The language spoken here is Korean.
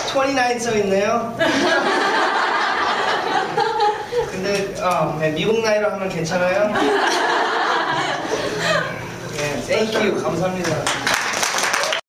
29 써있네요. 근데 네, 미국 나이로 하면 괜찮아요? 네, thank you. 감사합니다.